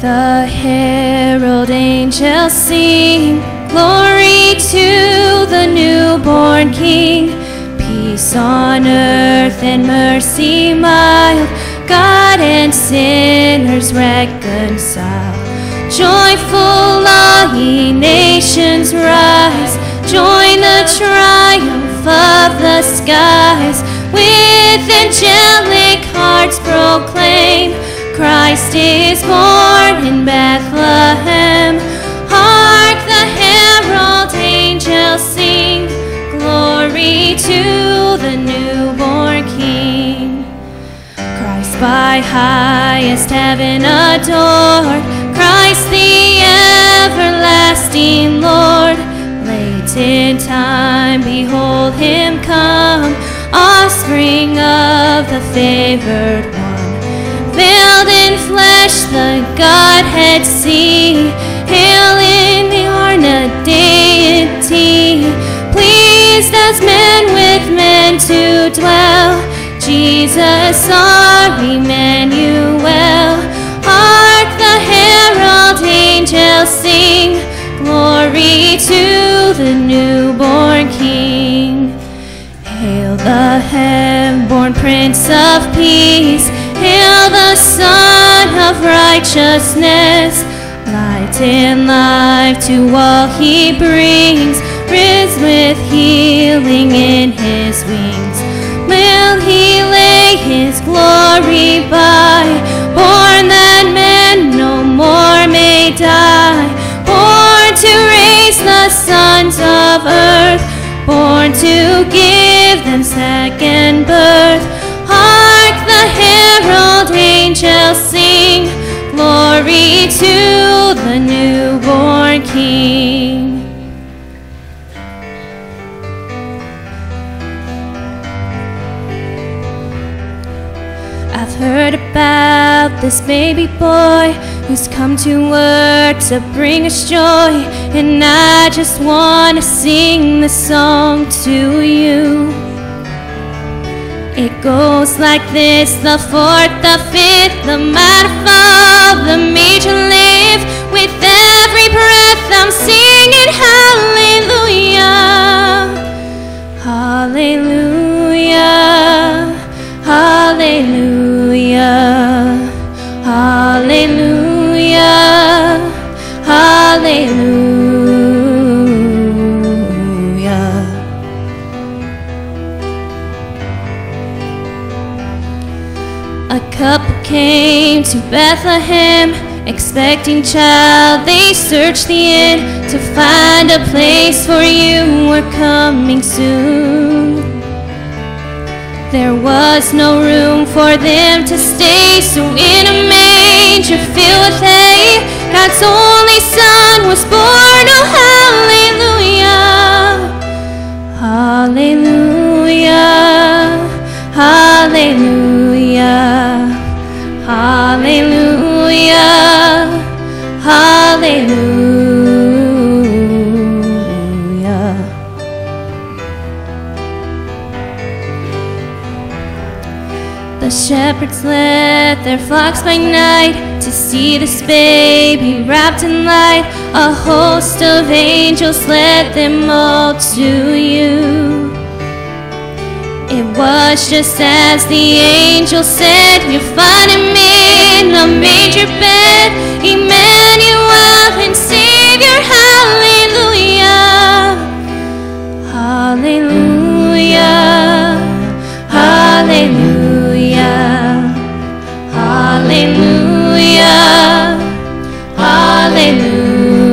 The herald angels sing, glory to the newborn King. Peace on earth and mercy mild, God and sinners reconcile. Joyful all ye nations rise, join the triumph of the skies. With angelic hearts proclaim, Christ is born in Bethlehem. Hark, the herald angels sing, glory to the newborn King. Christ by highest heaven adored, Christ the everlasting Lord. Late in time, behold him come, offspring of the favored one. Veiled in flesh, the Godhead see, hail incarnate deity. Pleased as men with men to dwell, Jesus our Emmanuel. Hark, the herald angels sing, glory to the newborn King. Hail the heaven-born Prince of Peace, hail the Son of Righteousness. Light and life to all he brings, risen with healing in his wings. Will he lay his glory by, born that men no more may die, born to raise the sons of earth, born to give them second birth. Hark, the herald angels sing, glory to the newborn King. I've heard about this baby boy who's come to earth to bring us joy, and I just want to sing this song to you. It goes like this: the fourth, the fifth, the minor fall, the major live. With every breath I'm singing hallelujah, hallelujah, hallelujah, hallelujah, hallelujah. A couple came to Bethlehem, expecting child. They searched the inn to find a place for you. We're coming soon. There was no room for them to stay, so in a manger filled with hay, God's only Son was born. Oh, hallelujah, hallelujah, hallelujah, hallelujah, hallelujah. The shepherds led their flocks by night to see this baby wrapped in light. A host of angels led them all to you. It was just as the angel said, you'll find him in a manger bed, Emmanuel and Savior. Hallelujah, hallelujah, hallelujah, hallelujah, hallelujah.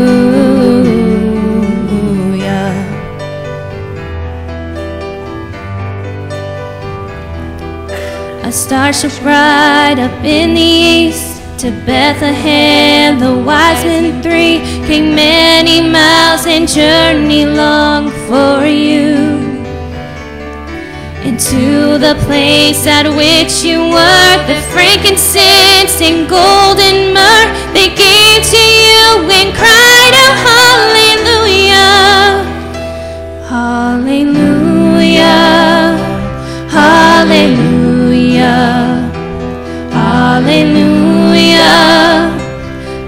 A star shone bright up in the east. To Bethlehem the wise men three came many miles and journey long for you. And to the place at which you were, the frankincense and golden myrrh they gave to you and cried out hallelujah, hallelujah, hallelujah, hallelujah,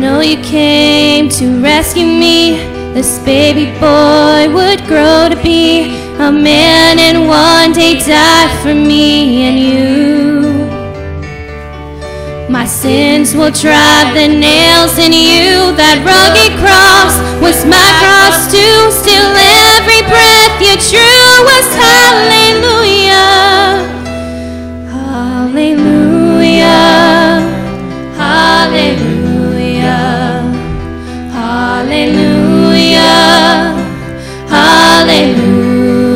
know you came to rescue me. This baby boy would grow to be a man and one day die for me and you. My sins will drive the nails in you. That rugged cross was my cross too. Still every breath you drew was hallelujah. Hallelujah. Hallelujah. Hallelujah. Hallelujah.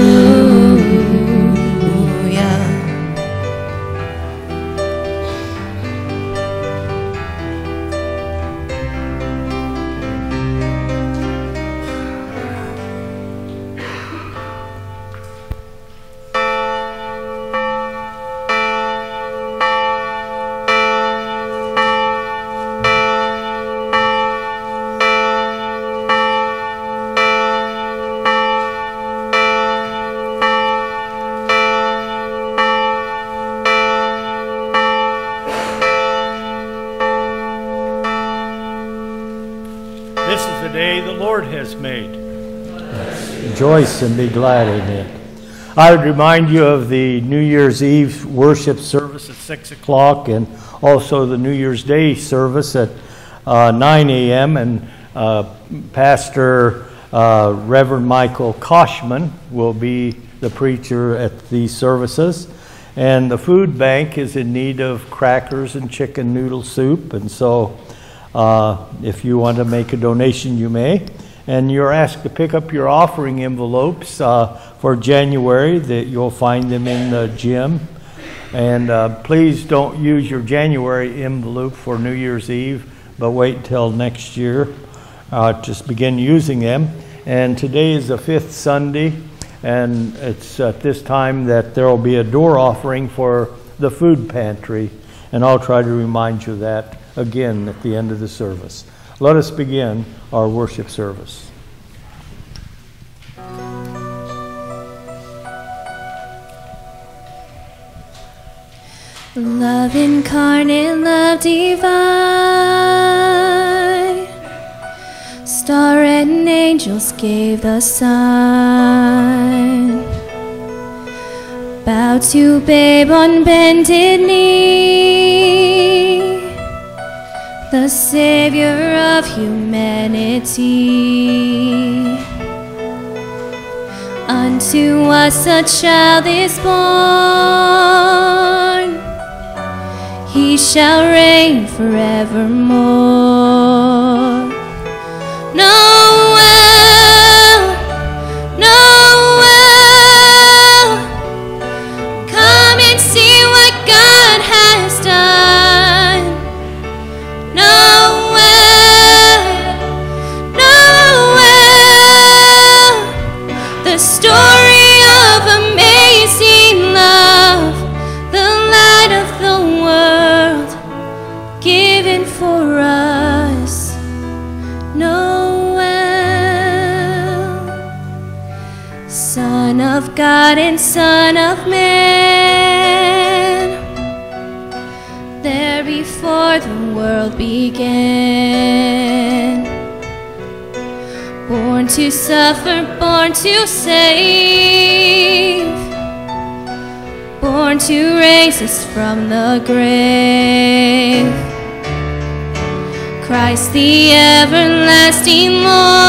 This is the day the Lord has made. Rejoice and be glad in it. I would remind you of the New Year's Eve worship service at 6 o'clock and also the New Year's Day service at 9 a.m. And Pastor Reverend Michael Koshman will be the preacher at these services. And the food bank is in need of crackers and chicken noodle soup. And so if you want to make a donation, you may. And you're asked to pick up your offering envelopes for January. That you'll find them in the gym. And please don't use your January envelope for New Year's Eve, but wait until next year. Just begin using them. And today is the 5th Sunday, and it's at this time that there will be a door offering for the food pantry. And I'll try to remind you of that again at the end of the service. Let us begin our worship service. Love incarnate, love divine, star and angels gave the sign. Bow to babe on bended knee, the Savior of humanity. Unto us a child is born, He shall reign forevermore. Noel, Noel, come and see what God has done. Noel, Noel, the story of amazing love, the light of the world given for us. Noel, Son of God and Son of Man, there before the world began. Born to suffer, born to save, born to raise us from the grave. Christ the everlasting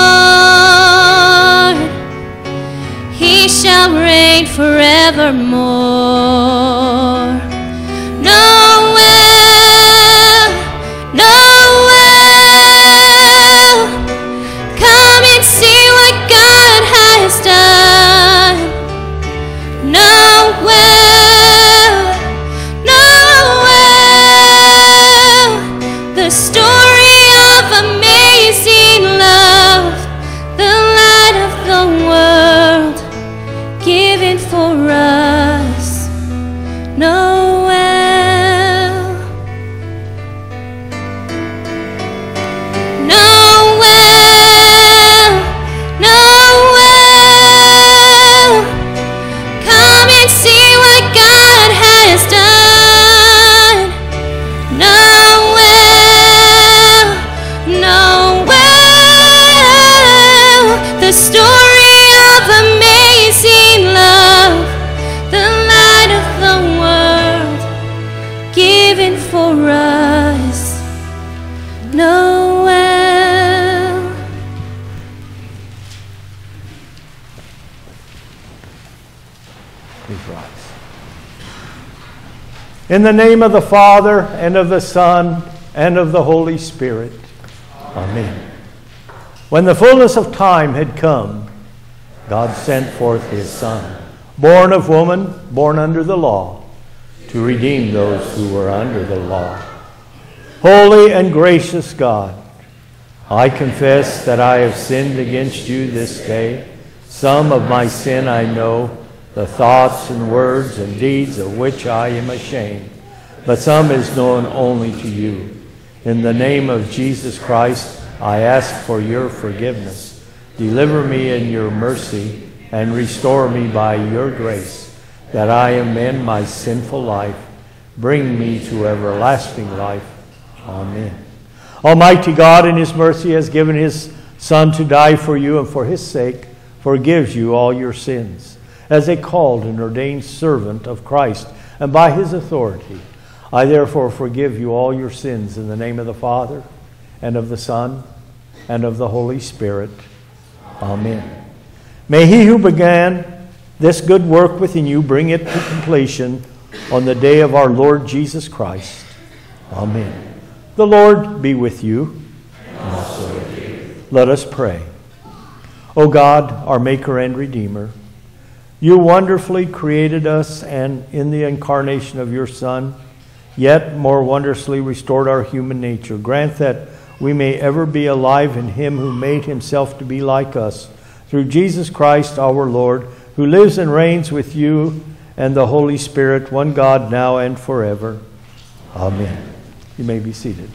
Lord, He shall reign forevermore. Noel, Noel, come and see what God has done. Noel, Noel, the story of amazing love, the light of the world given for us. Noel. Please rise. In the name of the Father, and of the Son, and of the Holy Spirit. Amen. When the fullness of time had come, God sent forth his Son, born of woman, born under the law, to redeem those who were under the law. Holy and gracious God, I confess that I have sinned against you this day. Some of my sin I know, the thoughts and words and deeds of which I am ashamed, but some is known only to you. In the name of Jesus Christ, I ask for your forgiveness. Deliver me in your mercy and restore me by your grace, that I amend my sinful life. Bring me to everlasting life. Amen. Almighty God in his mercy has given his Son to die for you, and for his sake forgives you all your sins. As a called and ordained servant of Christ, and by his authority, I therefore forgive you all your sins in the name of the Father, and of the Son, and of the Holy Spirit. Amen. May he who began this good work within you bring it to completion on the day of our Lord Jesus Christ. Amen. The Lord be with you. And also with you. Let us pray. O God, our Maker and Redeemer, you wonderfully created us, and in the incarnation of your Son, yet more wondrously restored our human nature. Grant that we may ever be alive in him who made himself to be like us, through Jesus Christ our Lord, who lives and reigns with you and the Holy Spirit, one God, now and forever. Amen. You may be seated.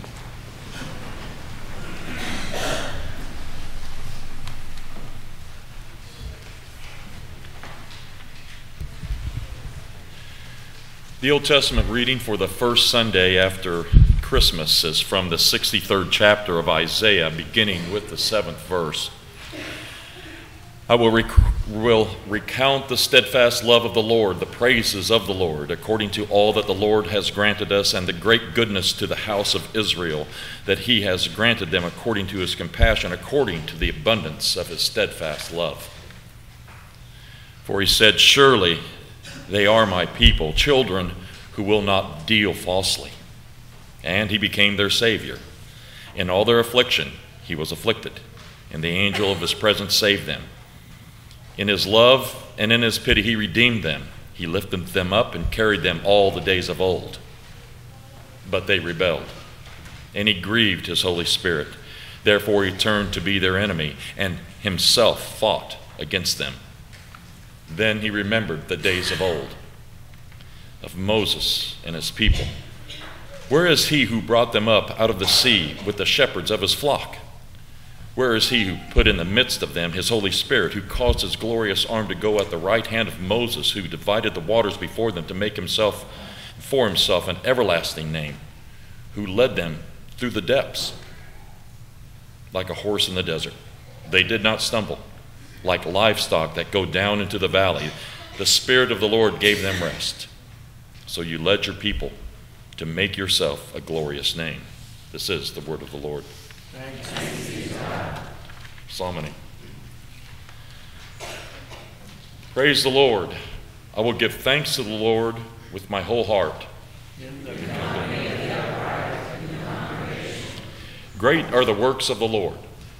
The Old Testament reading for the first Sunday after Christmas is from the 63rd chapter of Isaiah, beginning with the 7th verse. I will recount the steadfast love of the Lord, the praises of the Lord, according to all that the Lord has granted us, and the great goodness to the house of Israel, that he has granted them according to his compassion, according to the abundance of his steadfast love. For he said, surely they are my people, children who will not deal falsely. And he became their Savior. In all their affliction he was afflicted, and the angel of his presence saved them. In his love and in his pity he redeemed them. He lifted them up and carried them all the days of old. But they rebelled, and he grieved his Holy Spirit. Therefore he turned to be their enemy, and himself fought against them. Then he remembered the days of old, of Moses and his people. Where is he who brought them up out of the sea with the shepherds of his flock? Where is he who put in the midst of them his Holy Spirit, who caused his glorious arm to go at the right hand of Moses, who divided the waters before them to make himself for himself an everlasting name, who led them through the depths like a horse in the desert? They did not stumble. Like livestock that go down into the valley, the Spirit of the Lord gave them rest. So you led your people to make yourself a glorious name. This is the word of the Lord. Thanks be to God. Psalmody. Praise the Lord. I will give thanks to the Lord with my whole heart. Great are the works of the Lord.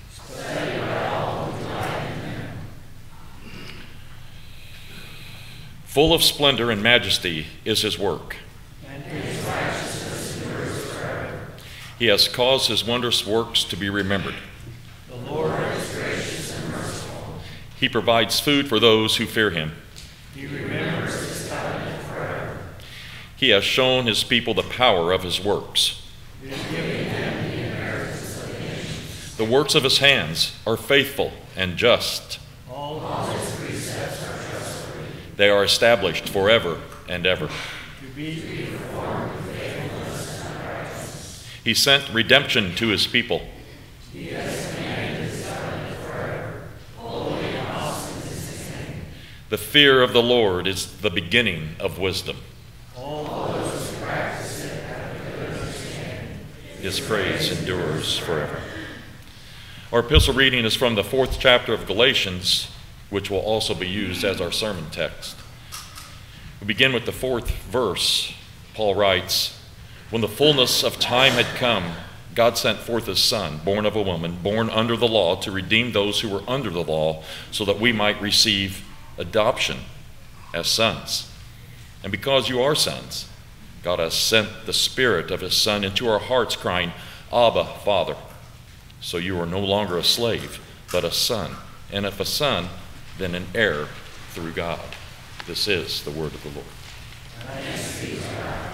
Full of splendor and majesty is his work. And his righteousness endures forever. He has caused his wondrous works to be remembered. The Lord is gracious and merciful. He provides food for those who fear him. He remembers his covenant forever. He has shown his people the power of his works. He has given them the inheritance of the nations. The works of his hands are faithful and just. All his precepts are trustworthy. They are established forever and ever. To be performed with faithfulness and righteousness. He sent redemption to his people. He has commanded his covenant forever. Holy and awesome is his name. The fear of the Lord is the beginning of wisdom. All those who practice it have a good understanding. His praise endures forever. Our epistle reading is from the 4th chapter of Galatians, which will also be used as our sermon text. We begin with the 4th verse. Paul writes, "When the fullness of time had come, God sent forth his Son, born of a woman, born under the law, to redeem those who were under the law, so that we might receive adoption as sons. And because you are sons, God has sent the Spirit of his Son into our hearts, crying, 'Abba, Father.' So you are no longer a slave, but a son. And if a son, then an heir through God." This is the word of the Lord. Thanks be to God.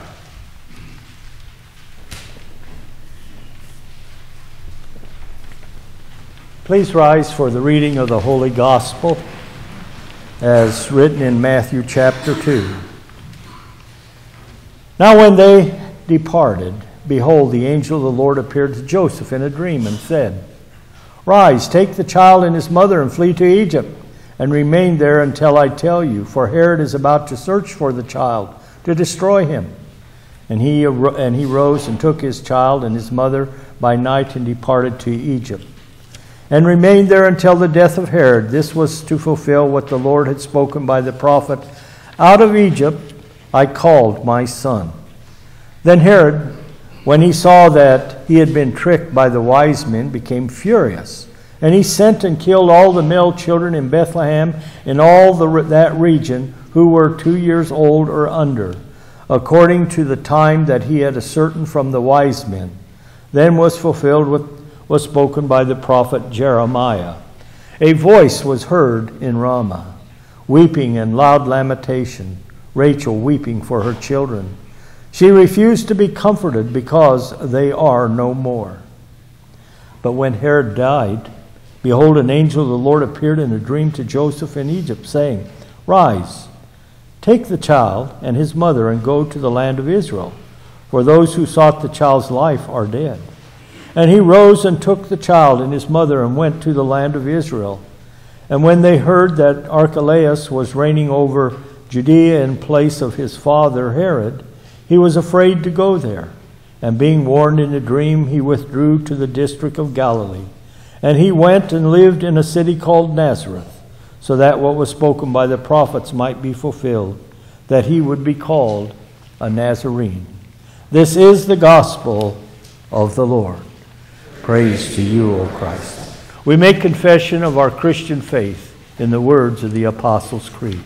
Please rise for the reading of the Holy Gospel as written in Matthew chapter 2. Now when they departed, behold, the angel of the Lord appeared to Joseph in a dream and said, "Rise, take the child and his mother and flee to Egypt, and remain there until I tell you, for Herod is about to search for the child to destroy him." And he rose and took his child and his mother by night and departed to Egypt, and remained there until the death of Herod. This was to fulfill what the Lord had spoken by the prophet, "Out of Egypt I called my son." Then Herod, when he saw that he had been tricked by the wise men, became furious. And he sent and killed all the male children in Bethlehem and all that region who were 2 years old or under, according to the time that he had ascertained from the wise men. Then was fulfilled what was spoken by the prophet Jeremiah. A voice was heard in Ramah, weeping and loud lamentation, Rachel weeping for her children. She refused to be comforted because they are no more. But when Herod died, behold, an angel of the Lord appeared in a dream to Joseph in Egypt, saying, "Rise, take the child and his mother and go to the land of Israel, for those who sought the child's life are dead." And he rose and took the child and his mother and went to the land of Israel. And when they heard that Archelaus was reigning over Judea in place of his father Herod, he was afraid to go there. And being warned in a dream, he withdrew to the district of Galilee. And he went and lived in a city called Nazareth, so that what was spoken by the prophets might be fulfilled, that he would be called a Nazarene. This is the gospel of the Lord. Praise to you, O Christ. We make confession of our Christian faith in the words of the Apostles' Creed.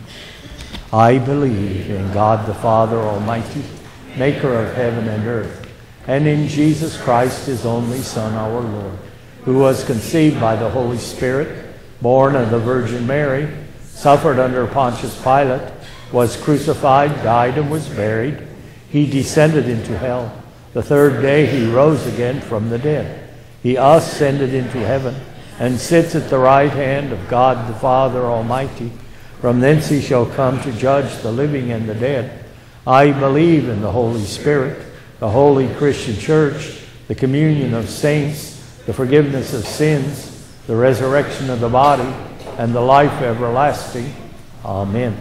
I believe in God the Father Almighty, maker of heaven and earth, and in Jesus Christ, his only Son, our Lord, who was conceived by the Holy Spirit, born of the Virgin Mary, suffered under Pontius Pilate, was crucified, died, and was buried. He descended into hell. The third day he rose again from the dead. He ascended into heaven and sits at the right hand of God the Father Almighty. From thence he shall come to judge the living and the dead. I believe in the Holy Spirit, the holy Christian church, the communion of saints, the forgiveness of sins, the resurrection of the body, and the life everlasting. Amen.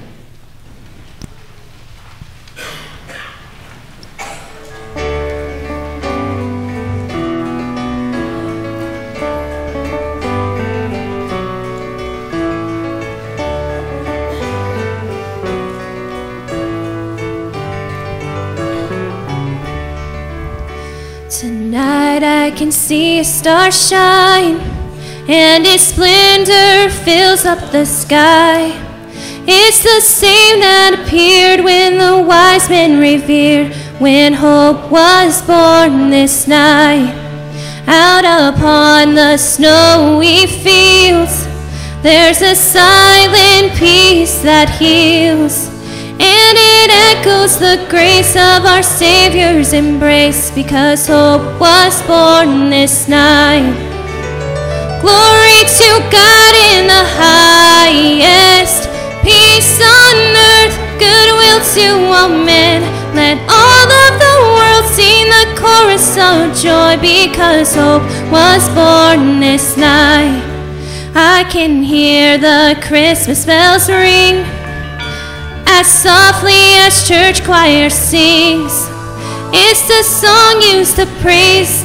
Tonight I can see a star shine, and its splendor fills up the sky. It's the same that appeared when the wise men revered, when hope was born this night. Out upon the snowy fields, there's a silent peace that heals, and it echoes the grace of our Savior's embrace, because hope was born this night. Glory to God in the highest, peace on earth, goodwill to all men. Let all of the world sing the chorus of joy, because hope was born this night. I can hear the Christmas bells ring as softly as church choir sings. It's the song used to praise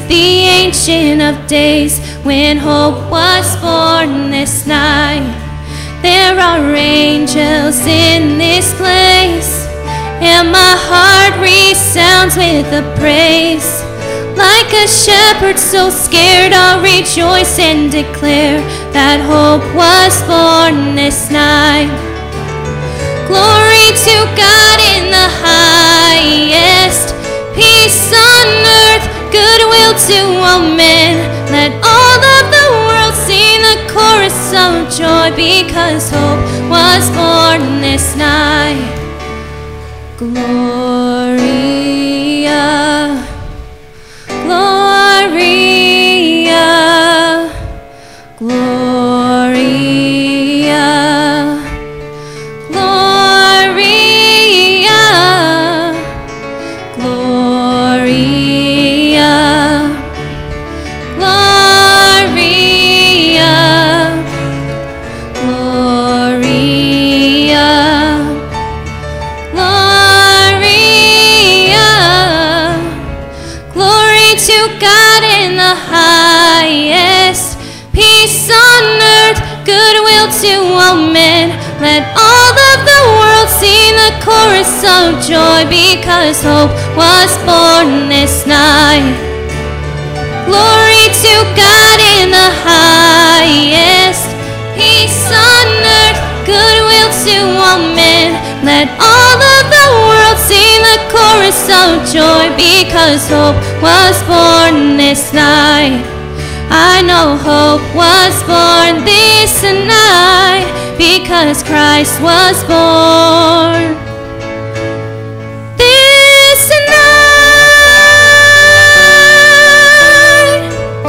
the Ancient of Days, when hope was born this night. There are angels in this place, and my heart resounds with the praise. Like a shepherd so scared, I'll rejoice and declare that hope was born this night. Glory to God in the highest, peace on earth, goodwill to all men. Let all of the world sing the chorus of joy, because hope was born this night. Gloria, Gloria, Gloria, Gloria, Gloria, Gloria, Gloria, Gloria. Glory to God in the highest, peace on earth, goodwill to all men. Let all of the world sing the chorus of joy, because hope was born this night. Glory to God in the highest, peace on earth, goodwill to all men. Let all of the world sing the chorus of joy, because hope was born this night. I know hope was born this night, because Christ was born this night.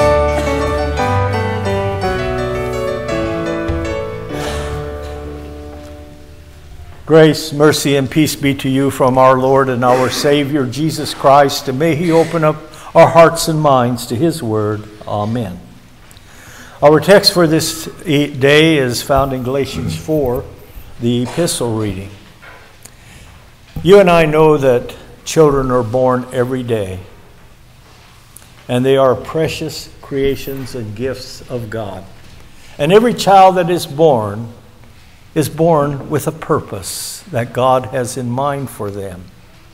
Grace, mercy, and peace be to you from our Lord and our Savior, Jesus Christ, and may He open up our hearts and minds to His word. Amen. Our text for this day is found in Galatians 4, the epistle reading. You and I know that children are born every day, and they are precious creations and gifts of God. And every child that is born with a purpose that God has in mind for them.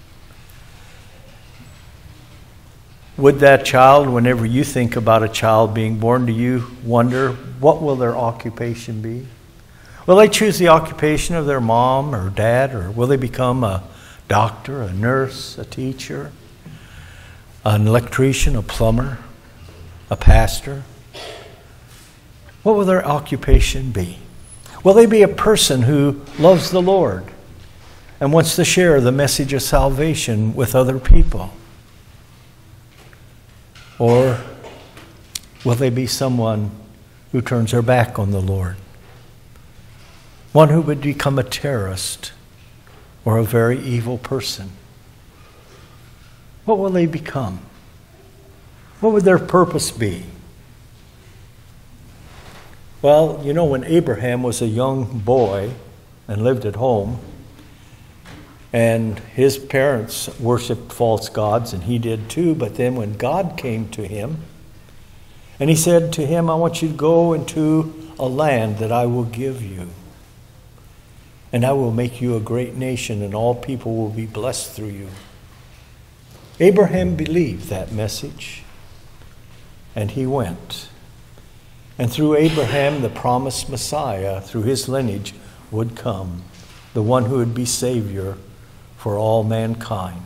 Would that child, whenever you think about a child being born, do you wonder what will their occupation be? Will they choose the occupation of their mom or dad, or will they become a doctor, a nurse, a teacher, an electrician, a plumber, a pastor? What will their occupation be? Will they be a person who loves the Lord and wants to share the message of salvation with other people? Or will they be someone who turns their back on the Lord? One who would become a terrorist or a very evil person? What will they become? What would their purpose be? Well, you know, when Abraham was a young boy and lived at home, and his parents worshiped false gods, and he did too, but then when God came to him, and He said to him, I want you to go into a land that I will give you, and I will make you a great nation, and all people will be blessed through you. Abraham believed that message, and he went. And through Abraham, the promised Messiah, through his lineage, would come, the one who would be Savior for all mankind.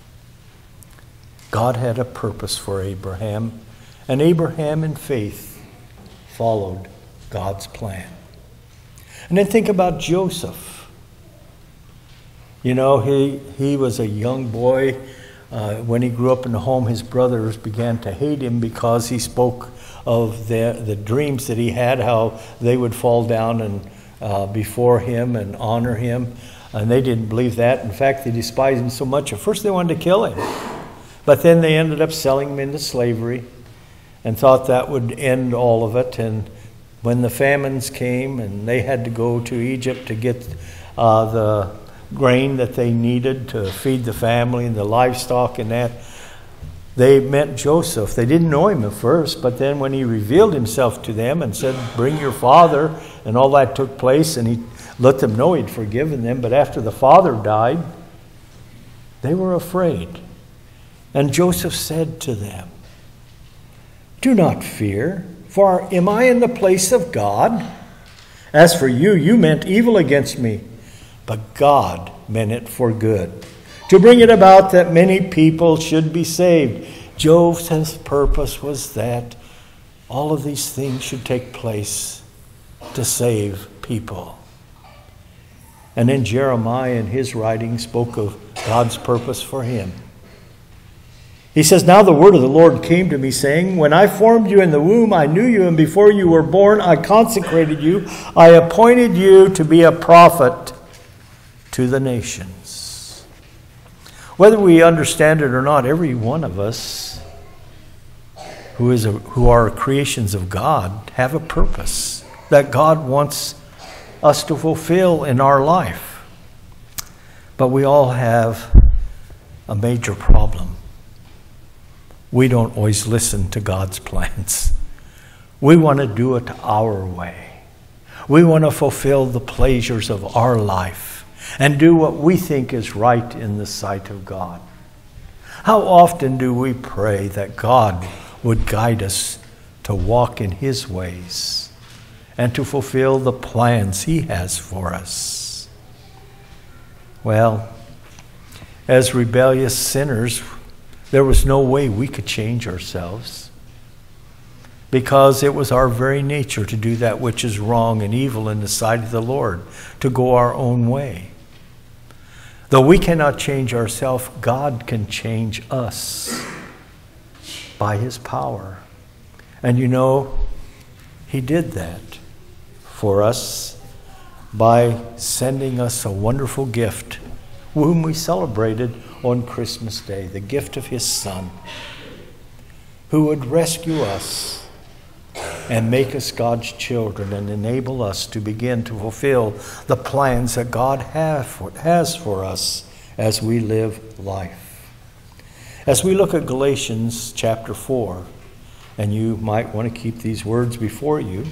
God had a purpose for Abraham, and Abraham in faith followed God's plan. And then think about Joseph. You know, he was a young boy. When he grew up in the home, his brothers began to hate him because he spoke of the dreams that he had, how they would fall down and before him and honor him. And they didn't believe that. In fact, they despised him so much. At first they wanted to kill him. But then they ended up selling him into slavery and thought that would end all of it. And when the famines came and they had to go to Egypt to get the grain that they needed to feed the family and the livestock and that, They met Joseph. They didn't know him at first, but then when he revealed himself to them and said, bring your father, and all that took place, and he let them know he'd forgiven them. But after the father died, they were afraid. And Joseph said to them, do not fear, for am I in the place of God? As for you, you meant evil against me, but God meant it for good, to bring it about that many people should be saved. Joseph's purpose was that all of these things should take place to save people. And then Jeremiah in his writing spoke of God's purpose for him. He says, now the word of the Lord came to me, saying, when I formed you in the womb, I knew you, and before you were born, I consecrated you. I appointed you to be a prophet to the nations. Whether we understand it or not, every one of us who are creations of God have a purpose that God wants us to fulfill in our life. But we all have a major problem. We don't always listen to God's plans. We want to do it our way. We want to fulfill the pleasures of our life and do what we think is right in the sight of God. How often do we pray that God would guide us to walk in His ways and to fulfill the plans He has for us? Well, as rebellious sinners, there was no way we could change ourselves, because it was our very nature to do that which is wrong and evil in the sight of the Lord, to go our own way. Though we cannot change ourselves, God can change us by His power. And you know, He did that for us by sending us a wonderful gift, whom we celebrated on Christmas Day, the gift of His Son, who would rescue us and make us God's children and enable us to begin to fulfill the plans that God has for us as we live life. As we look at Galatians chapter 4, and you might want to keep these words before you,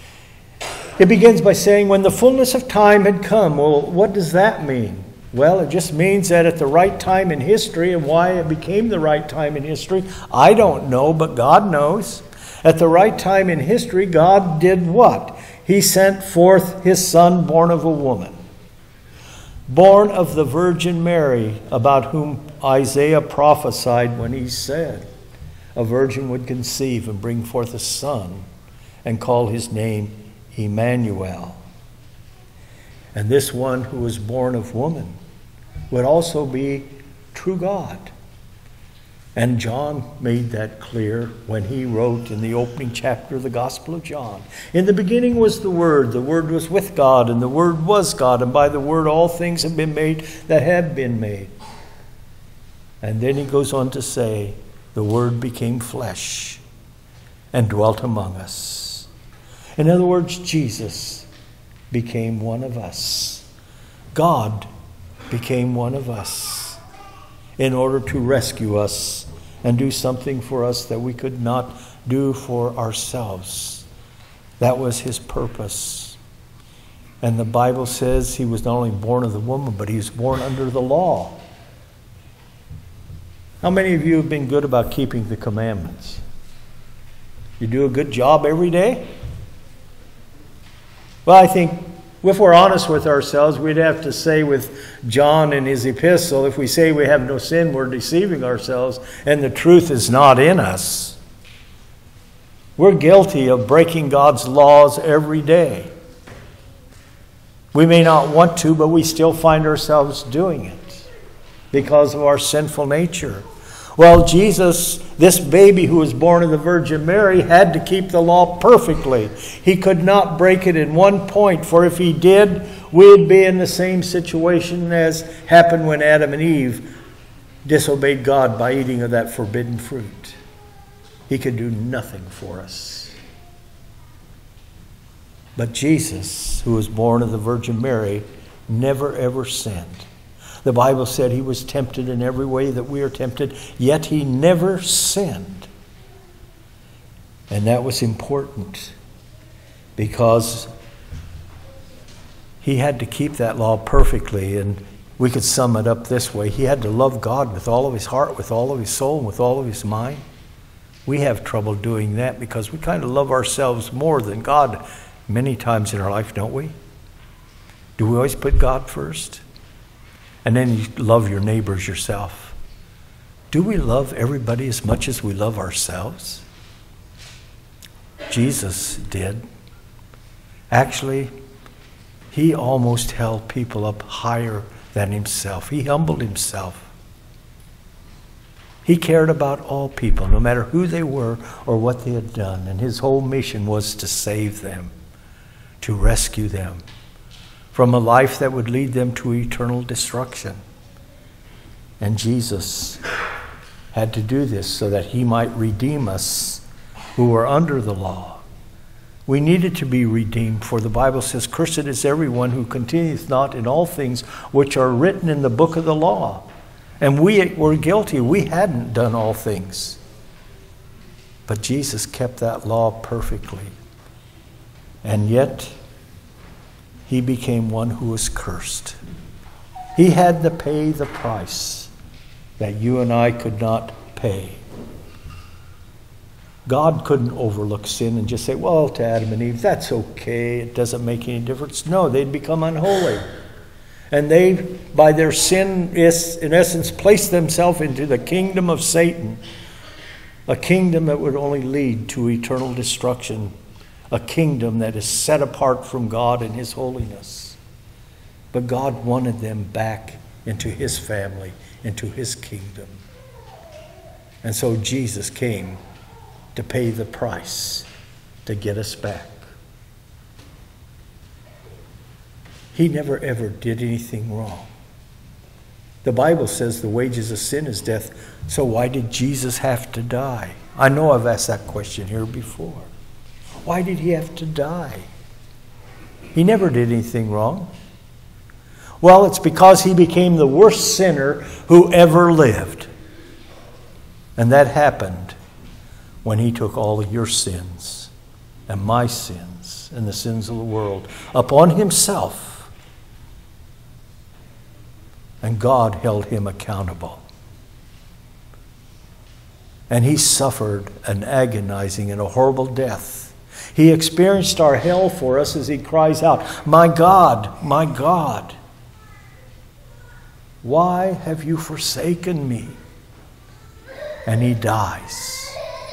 it begins by saying, when the fullness of time had come. Well, what does that mean? Well, it just means that at the right time in history, and why it became the right time in history, I don't know, but God knows. At the right time in history, God did what? He sent forth His Son, born of a woman, born of the Virgin Mary, about whom Isaiah prophesied when he said, a virgin would conceive and bring forth a son and call his name Emmanuel. And this one who was born of woman would also be true God. And John made that clear when he wrote in the opening chapter of the Gospel of John. In the beginning was the Word was with God, and the Word was God, and by the Word all things have been made that have been made. And then he goes on to say, the Word became flesh and dwelt among us. In other words, Jesus became one of us. God became one of us in order to rescue us and do something for us that we could not do for ourselves. That was His purpose. And the Bible says He was not only born of the woman, but He was born under the law. How many of you have been good about keeping the commandments? You do a good job every day? Well, I think if we're honest with ourselves, we'd have to say with John in his epistle, if we say we have no sin, we're deceiving ourselves, and the truth is not in us. We're guilty of breaking God's laws every day. We may not want to, but we still find ourselves doing it because of our sinful nature. Well, Jesus, this baby who was born of the Virgin Mary, had to keep the law perfectly. He could not break it in one point, for if he did, we'd be in the same situation as happened when Adam and Eve disobeyed God by eating of that forbidden fruit. He could do nothing for us. But Jesus, who was born of the Virgin Mary, never ever sinned. The Bible said he was tempted in every way that we are tempted, yet he never sinned. And that was important because he had to keep that law perfectly. And we could sum it up this way. He had to love God with all of his heart, with all of his soul, and with all of his mind. We have trouble doing that because we kind of love ourselves more than God many times in our life, don't we? Do we always put God first? And then you love your neighbors yourself. Do we love everybody as much as we love ourselves? Jesus did. Actually, he almost held people up higher than himself. He humbled himself. He cared about all people, no matter who they were or what they had done. And his whole mission was to save them, to rescue them from a life that would lead them to eternal destruction. And Jesus had to do this so that he might redeem us who were under the law. We needed to be redeemed, for the Bible says, "Cursed is everyone who continueth not in all things which are written in the book of the law." And we were guilty. We hadn't done all things. But Jesus kept that law perfectly. And yet, he became one who was cursed. He had to pay the price that you and I could not pay. God couldn't overlook sin and just say, well, to Adam and Eve, that's okay. It doesn't make any difference. No, they'd become unholy. And they, by their sin, in essence, placed themselves into the kingdom of Satan. A kingdom that would only lead to eternal destruction. A kingdom that is set apart from God and his holiness. But God wanted them back into his family, into his kingdom. And so Jesus came to pay the price to get us back. He never ever did anything wrong. The Bible says the wages of sin is death. So why did Jesus have to die? I know I've asked that question here before. Why did he have to die? He never did anything wrong. Well, it's because he became the worst sinner who ever lived. And that happened when he took all of your sins and my sins and the sins of the world upon himself. And God held him accountable. And he suffered an agonizing and a horrible death. He experienced our hell for us as he cries out, my God, why have you forsaken me?" And he dies.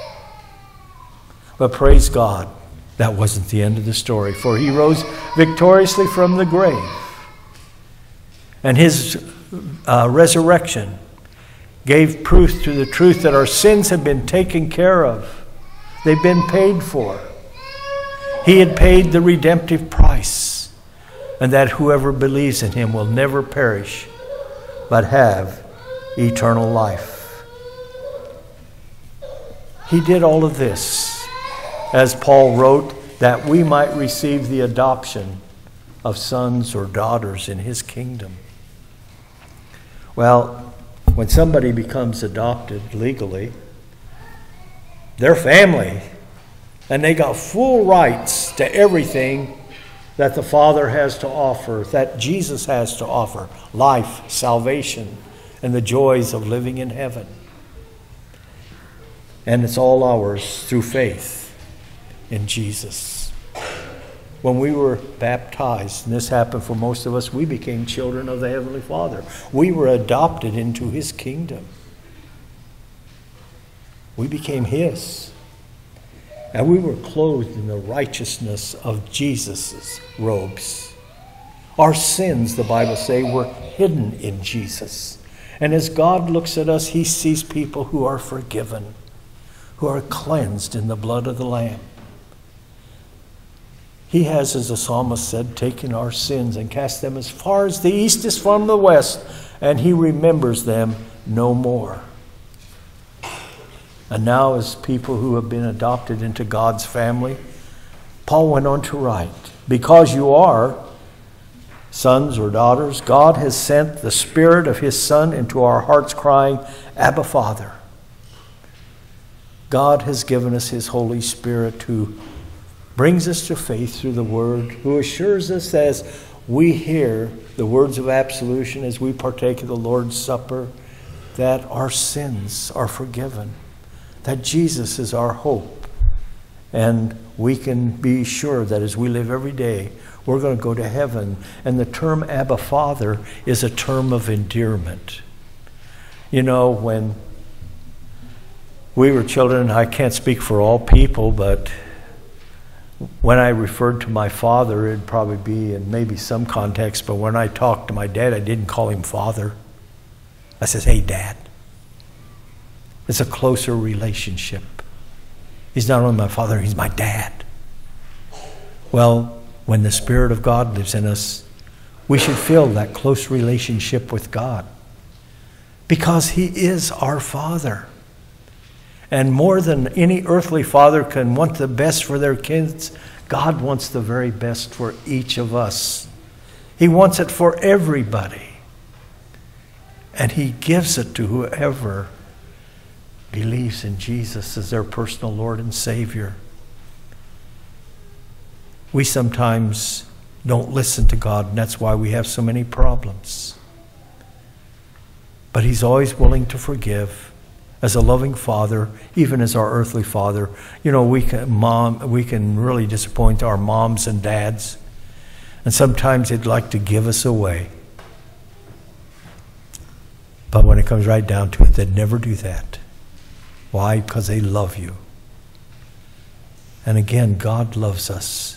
But praise God, that wasn't the end of the story, for he rose victoriously from the grave. And his resurrection gave proof to the truth that our sins have been taken care of. They've been paid for. He had paid the redemptive price, and that whoever believes in him will never perish, but have eternal life. He did all of this, as Paul wrote, that we might receive the adoption of sons or daughters in his kingdom. Well, when somebody becomes adopted legally, they're family. And they got full rights to everything that the Father has to offer, that Jesus has to offer. Life, salvation, and the joys of living in heaven. And it's all ours through faith in Jesus. When we were baptized, and this happened for most of us, we became children of the Heavenly Father. We were adopted into his kingdom. We became his. And we were clothed in the righteousness of Jesus' robes. Our sins, the Bible says, were hidden in Jesus. And as God looks at us, he sees people who are forgiven, who are cleansed in the blood of the Lamb. He has, as the psalmist said, taken our sins and cast them as far as the east is from the west, and he remembers them no more. And now, as people who have been adopted into God's family, Paul went on to write, because you are sons or daughters, God has sent the Spirit of His Son into our hearts, crying, Abba, Father. God has given us His Holy Spirit who brings us to faith through the Word, who assures us as we hear the words of absolution, as we partake of the Lord's Supper, that our sins are forgiven, that Jesus is our hope. And we can be sure that as we live every day, we're going to go to heaven. And the term Abba, Father is a term of endearment. You know, when we were children, I can't speak for all people, but when I referred to my father, it'd probably be in maybe some context, but when I talked to my dad, I didn't call him father. I said, hey, Dad. It's a closer relationship. He's not only my father, he's my dad. Well, when the Spirit of God lives in us, we should feel that close relationship with God because He is our Father. And more than any earthly father can want the best for their kids, God wants the very best for each of us. He wants it for everybody. And He gives it to whoever believes in Jesus as their personal Lord and Savior. We sometimes don't listen to God, and that's why we have so many problems. But He's always willing to forgive as a loving Father, even as our earthly Father. You know, we can really disappoint our moms and dads, and sometimes they'd like to give us away. But when it comes right down to it, they'd never do that. Why? Because they love you. And again, God loves us.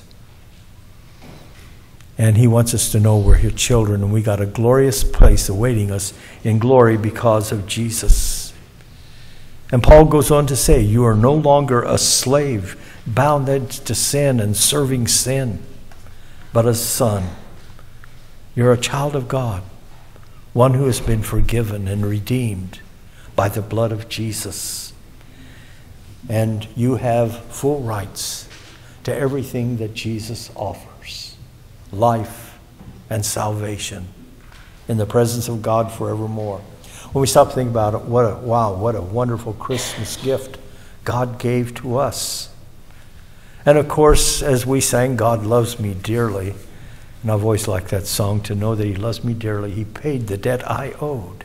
And He wants us to know we're His children, and we got a glorious place awaiting us in glory because of Jesus. And Paul goes on to say, you are no longer a slave, bound to sin and serving sin, but a son. You're a child of God, one who has been forgiven and redeemed by the blood of Jesus. And you have full rights to everything that Jesus offers. Life and salvation in the presence of God forevermore. When we stop thinking about it, what a wonderful Christmas gift God gave to us. And of course, as we sang, God loves me dearly, and I've always liked that song, to know that He loves me dearly. He paid the debt I owed.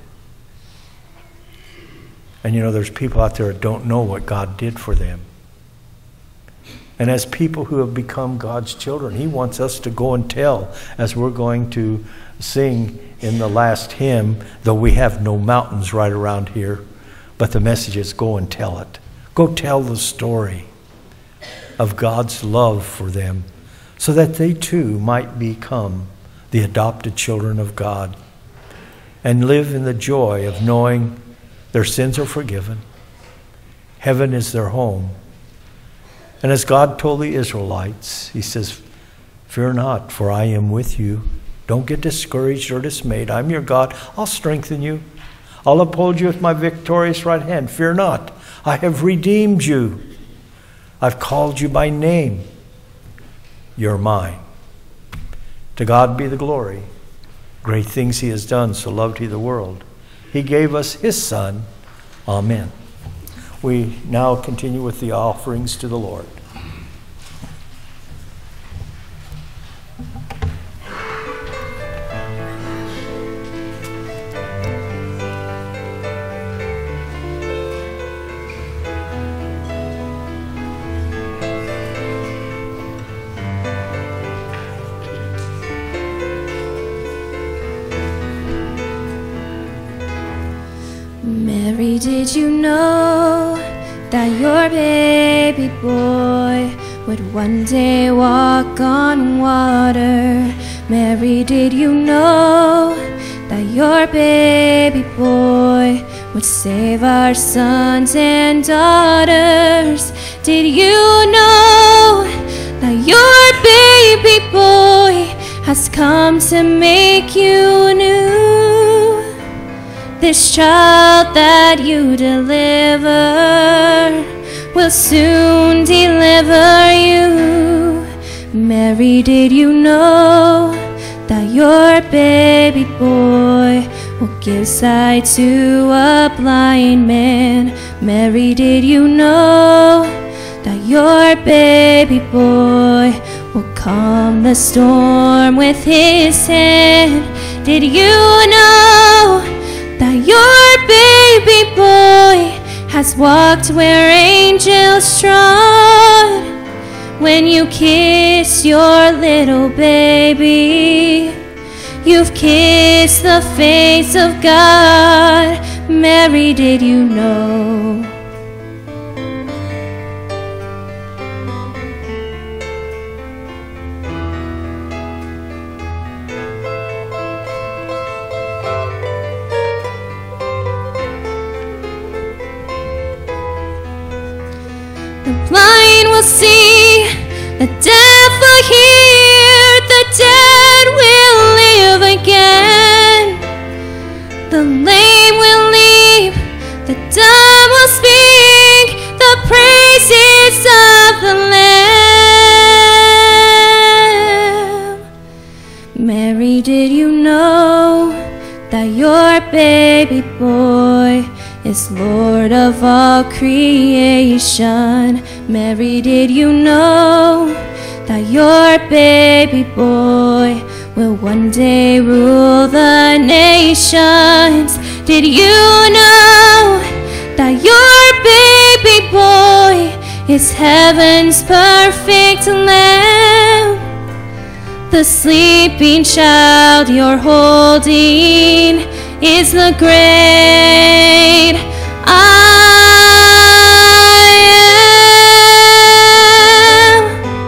And you know, there's people out there that don't know what God did for them. And as people who have become God's children, He wants us to go and tell, as we're going to sing in the last hymn, though we have no mountains right around here, but the message is go and tell it. Go tell the story of God's love for them so that they too might become the adopted children of God and live in the joy of knowing their sins are forgiven. Heaven is their home. And as God told the Israelites, He says, fear not, for I am with you. Don't get discouraged or dismayed. I'm your God. I'll strengthen you. I'll uphold you with my victorious right hand. Fear not. I have redeemed you. I've called you by name. You're mine. To God be the glory. Great things He has done, so loved He the world. He gave us His Son. Amen. We now continue with the offerings to the Lord. Mary, did you know that your baby boy would one day walk on water? Mary, did you know that your baby boy would save our sons and daughters? Did you know that your baby boy has come to make you new? This child that you deliver will soon deliver you. Mary, did you know that your baby boy will give sight to a blind man? Mary, did you know that your baby boy will calm the storm with his hand? Did you know that your baby boy has walked where angels trod? When you kiss your little baby, you've kissed the face of God. Mary, did you know? The blind will see, the deaf will hear, the dead will live again. The lame will leap, the dumb will speak, the praises of the Lamb. Mary, did you know that your baby boy is Lord of all creation? Mary, did you know that your baby boy will one day rule the nations? Did you know that your baby boy is heaven's perfect lamb? The sleeping child you're holding is the great I am.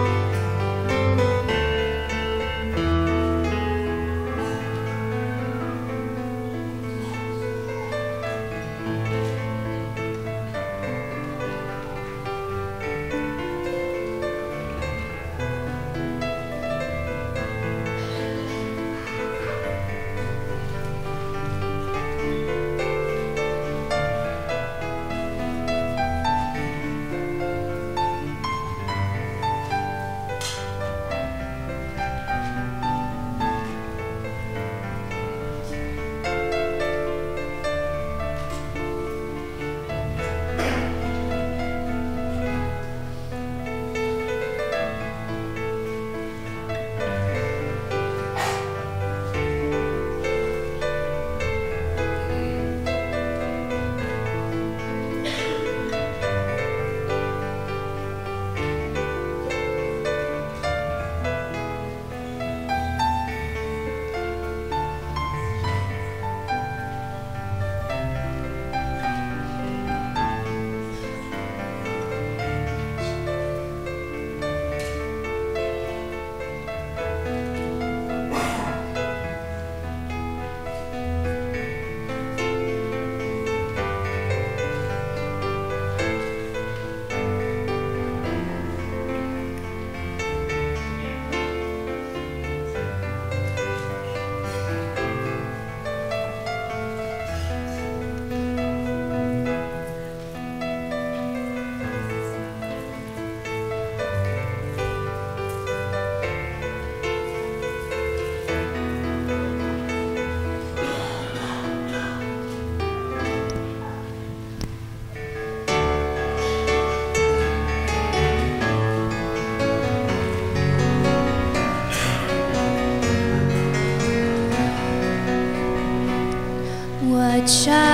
What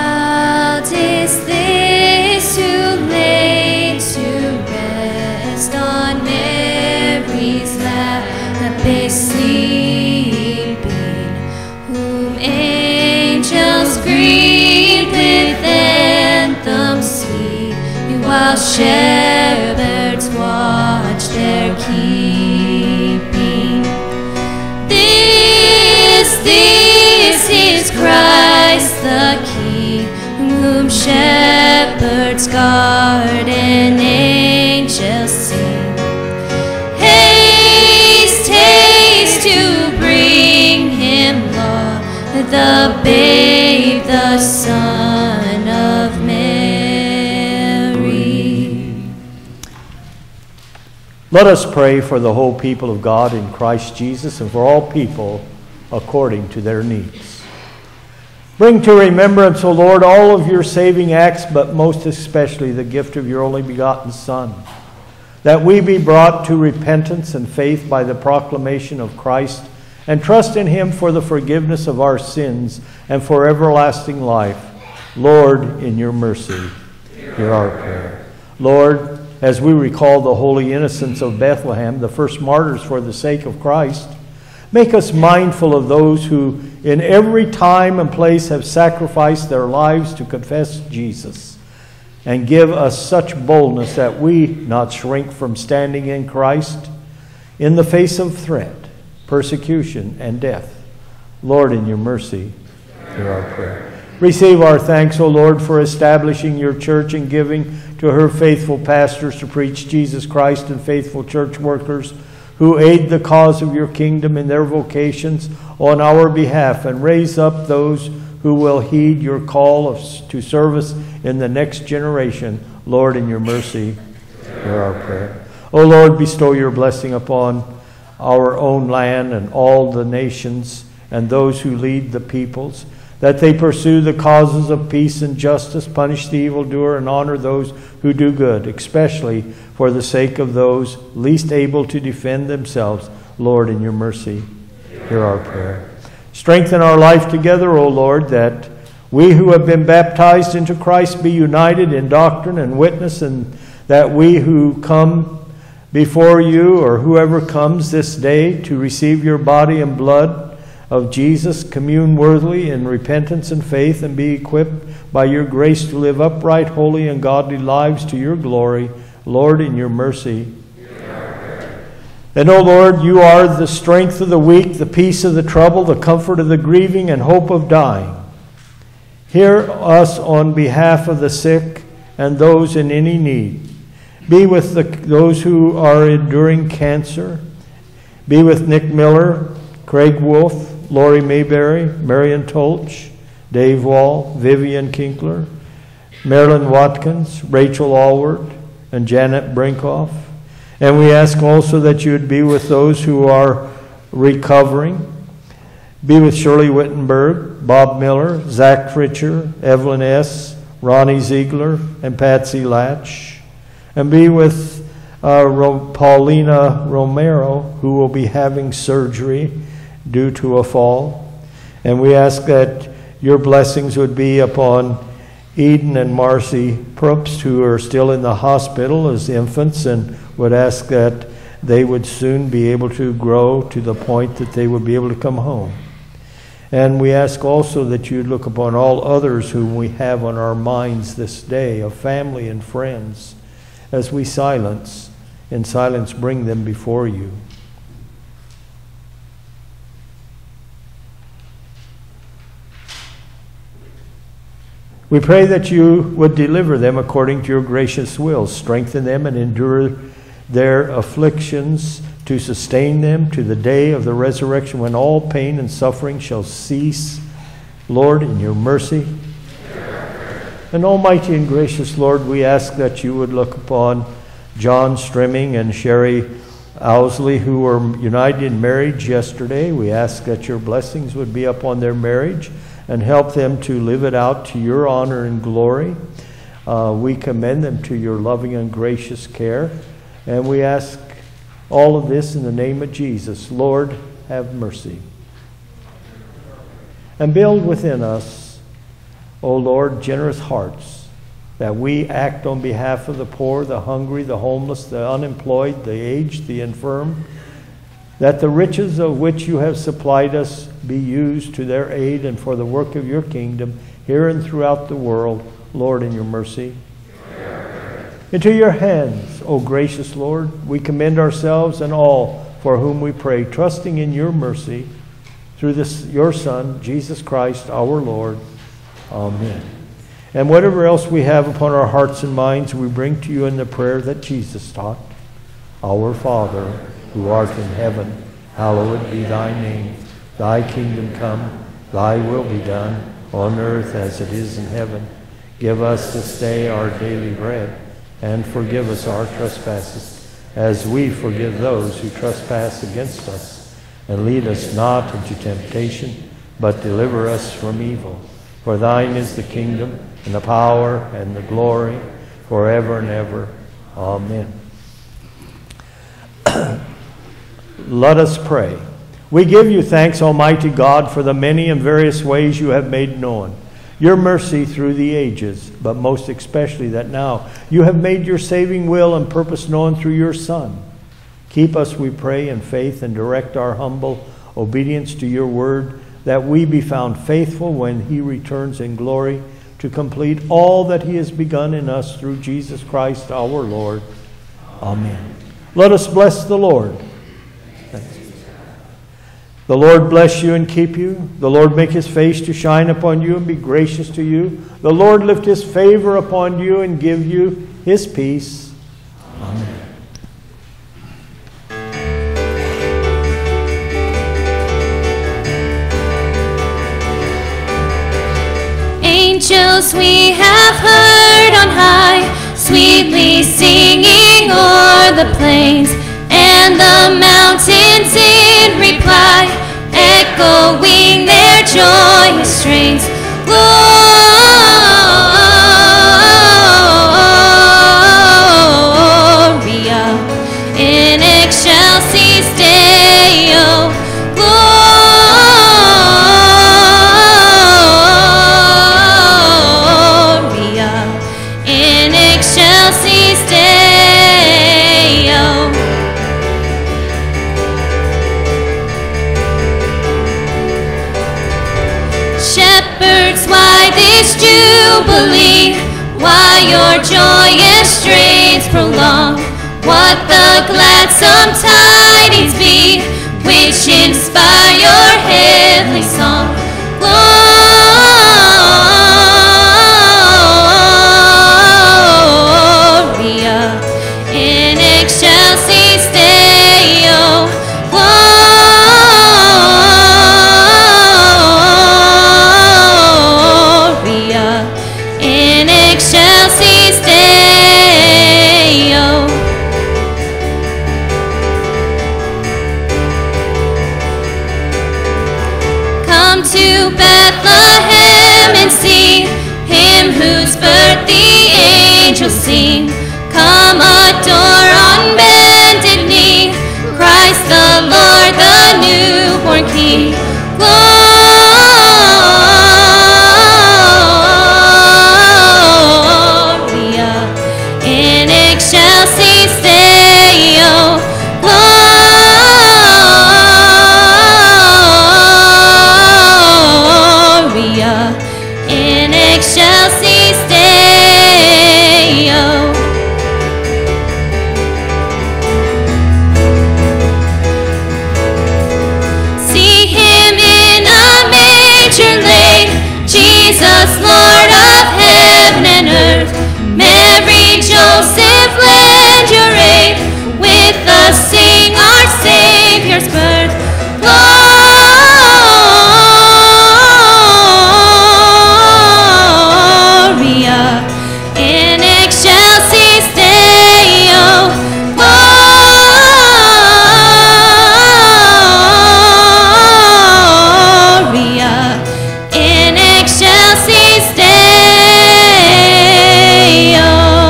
child is this who laid to rest on Mary's lap, the babe sleeping, whom angels greet with anthems sweet, while shepherds watch their keeping? This is Christ the King, whom shepherds guard and angels sing. Haste, haste to bring him, Lord, the babe, the Son of Mary. Let us pray for the whole people of God in Christ Jesus and for all people according to their needs. Bring to remembrance, O Lord, all of your saving acts, but most especially the gift of your only begotten Son, that we be brought to repentance and faith by the proclamation of Christ, and trust in him for the forgiveness of our sins and for everlasting life. Lord, in your mercy, hear our prayer. Lord, as we recall the holy innocents of Bethlehem, the first martyrs for the sake of Christ, make us mindful of those who in every time and place have sacrificed their lives to confess Jesus, and give us such boldness that we not shrink from standing in Christ in the face of threat, persecution, and death. Lord, in your mercy, hear our prayer. Receive our thanks, O Lord, for establishing your church and giving to her faithful pastors to preach Jesus Christ, and faithful church workers who aid the cause of your kingdom in their vocations on our behalf, and raise up those who will heed your call to service in the next generation. Lord, in your mercy, hear our prayer. O Lord, bestow your blessing upon our own land and all the nations and those who lead the peoples, that they pursue the causes of peace and justice, punish the evildoer, and honor those who do good, especially for the sake of those least able to defend themselves. Lord, in your mercy, hear our prayer. Strengthen our life together, O Lord, that we who have been baptized into Christ be united in doctrine and witness, and that we who come before you, or whoever comes this day to receive your body and blood of Jesus, commune worthily in repentance and faith, and be equipped by your grace to live upright, holy, and godly lives to your glory. Lord, in your mercy. And, O Lord, you are the strength of the weak, the peace of the troubled, the comfort of the grieving, and hope of dying. Hear us on behalf of the sick and those in any need. Be with those who are enduring cancer. Be with Nick Miller, Craig Wolf, Lori Mayberry, Marion Tolch, Dave Wall, Vivian Kinkler, Marilyn Watkins, Rachel Allward, and Janet Brinkoff. And we ask also that you would be with those who are recovering. Be with Shirley Wittenberg, Bob Miller, Zach Fritcher, Evelyn S., Ronnie Ziegler, and Patsy Latch. And be with Paulina Romero, who will be having surgery due to a fall. And we ask that your blessings would be upon Eden and Marcy Probst, who are still in the hospital as infants, and would ask that they would soon be able to grow to the point that they would be able to come home. And we ask also that you'd look upon all others whom we have on our minds this day, of family and friends, as we in silence bring them before you. We pray that you would deliver them according to your gracious will, strengthen them and endure their afflictions, to sustain them to the day of the resurrection, when all pain and suffering shall cease. Lord, in your mercy. And almighty and gracious Lord, we ask that you would look upon John Strimming and Sherry Owsley, who were united in marriage yesterday. We ask that your blessings would be upon their marriage and help them to live it out to your honor and glory. We commend them to your loving and gracious care. And we ask all of this in the name of Jesus. Lord, have mercy. And build within us, O Lord, generous hearts, that we act on behalf of the poor, the hungry, the homeless, the unemployed, the aged, the infirm, that the riches of which you have supplied us be used to their aid and for the work of your kingdom here and throughout the world. Lord, in your mercy. Into your hands, O gracious Lord, we commend ourselves and all for whom we pray, trusting in your mercy through your Son, Jesus Christ, our Lord. Amen. And whatever else we have upon our hearts and minds, we bring to you in the prayer that Jesus taught. Our Father, who art in heaven, hallowed be thy name. Thy kingdom come, thy will be done, on earth as it is in heaven. Give us this day our daily bread, and forgive us our trespasses, as we forgive those who trespass against us. and lead us not into temptation, but deliver us from evil. For thine is the kingdom, and the power, and the glory, forever and ever. Amen. Let us pray. We give you thanks, Almighty God, for the many and various ways you have made known your mercy through the ages, but most especially that now you have made your saving will and purpose known through your Son. Keep us, we pray, in faith and direct our humble obedience to your word, that we be found faithful when he returns in glory to complete all that he has begun in us through Jesus Christ our Lord. Amen. Let us bless the Lord. The Lord bless you and keep you. The Lord make his face to shine upon you and be gracious to you. The Lord lift his favor upon you and give you his peace. Amen. Angels we have heard on high, sweetly singing o'er the plains, and the mountains in reply, echoing their joyous strains. Gloria in excelsis Deo. Gloria in excelsis Deo. Shepherds, why this jubilee? Why your joyous strains prolong? What the gladsome tidings be, which inspire your heavenly song? Gloria in excelsis Deo. Gloria in excelsis Deo. Come to Bethlehem and see him whose birth the angels sing. Come adore on bended knee Christ the Lord, the newborn King. Gloria in excelsis Deo. Gloria in excelsis Deo. See him in a manger laid, Jesus, Lord of heaven and earth. Mary, Joseph, lend your aid, with us sing our Savior's birth. Gloria in excelsis Deo. Gloria in excelsis Deo.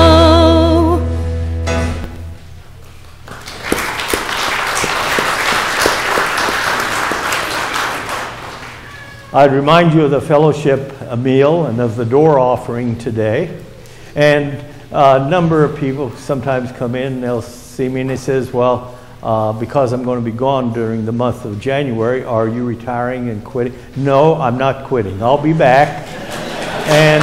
I'd remind you of the fellowship meal and of the door offering today. And a number of people sometimes come in, they'll see me and they says, well, because I'm going to be gone during the month of January, are you retiring and quitting? No, I'm not quitting. I'll be back. And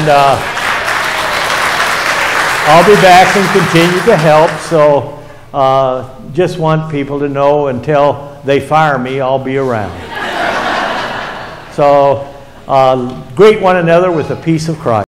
I'll be back and continue to help. So just want people to know until they fire me, I'll be around. So greet one another with the peace of Christ.